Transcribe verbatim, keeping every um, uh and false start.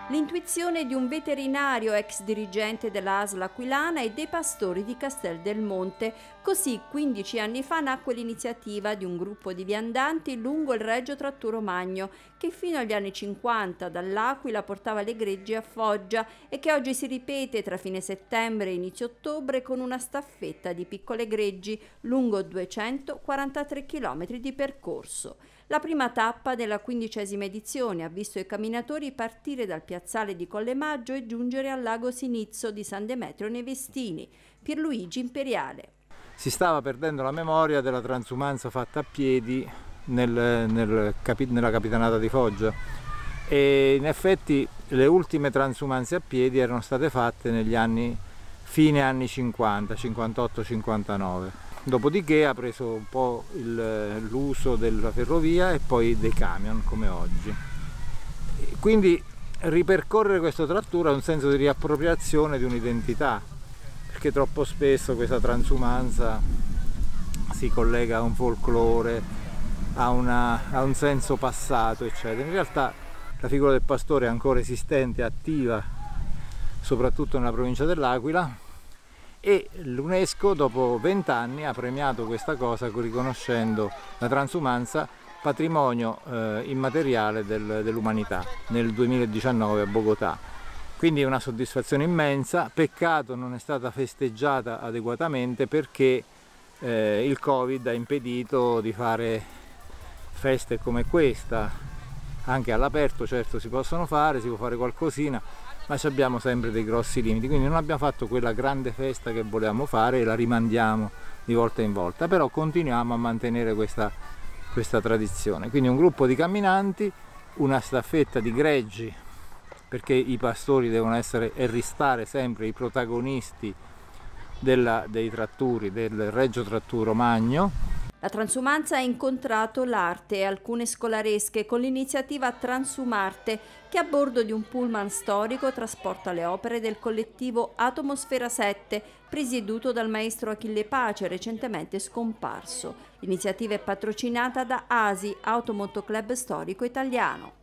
L'intuizione di un veterinario ex dirigente della A S L aquilana e dei pastori di Castel del Monte. Così quindici anni fa nacque l'iniziativa di un gruppo di viandanti lungo il Regio Tratto Romagno che fino agli anni cinquanta dall'Aquila portava le greggi a Foggia e che oggi si ripete tra fine settembre e inizio ottobre con una staffetta di piccole greggi lungo duecentoquarantatré chilometri di percorso. La prima tappa della quindicesima edizione ha visto i camminatori partire dal piazzale di Colle Maggio e giungere al lago Sinizzo di San Demetrio nei Vestini. Pierluigi Imperiale. Si stava perdendo la memoria della transumanza fatta a piedi nel, nel capi, nella capitanata di Foggia e in effetti le ultime transumanze a piedi erano state fatte negli anni fine anni cinquanta, cinquantotto cinquantanove. Dopodiché ha preso un po' l'uso della ferrovia e poi dei camion come oggi. Quindi ripercorrere questo trattura è un senso di riappropriazione di un'identità, perché troppo spesso questa transumanza si collega a un folklore, a, una, a un senso passato, eccetera. In realtà la figura del pastore è ancora esistente, attiva, soprattutto nella provincia dell'Aquila, e l'UNESCO dopo vent'anni ha premiato questa cosa riconoscendo la transumanza patrimonio eh, immateriale del, dell'umanità nel duemiladiciannove a Bogotà. Quindi è una soddisfazione immensa, peccato non è stata festeggiata adeguatamente perché eh, il Covid ha impedito di fare feste come questa, anche all'aperto certo si possono fare, si può fare qualcosina, ma abbiamo sempre dei grossi limiti, quindi non abbiamo fatto quella grande festa che volevamo fare e la rimandiamo di volta in volta, però continuiamo a mantenere questa, questa tradizione. Quindi un gruppo di camminanti, una staffetta di greggi, perché i pastori devono essere e restare sempre i protagonisti della, dei tratturi, del Regio Tratto Romagno. La transumanza ha incontrato l'arte e alcune scolaresche con l'iniziativa Transumarte che a bordo di un pullman storico trasporta le opere del collettivo Atomosfera sette presieduto dal maestro Achille Pace, recentemente scomparso. L'iniziativa è patrocinata da A S I, Automotoclub Storico Italiano.